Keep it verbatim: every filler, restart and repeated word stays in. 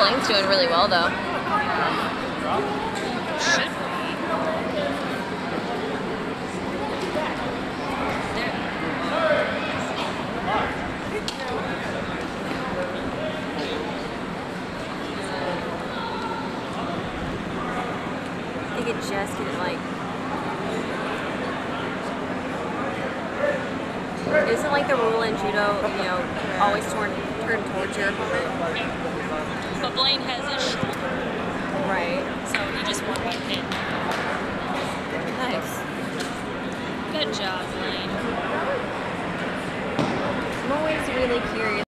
Blaine's doing really well, though. Should be. They could just get it, like... Isn't, like, the rule in judo, you know, always turn, turn towards your opponent? Yeah. But Blaine has his shoulder. Right. So he just won by pin. Nice. Good job, Blaine. I'm always really curious.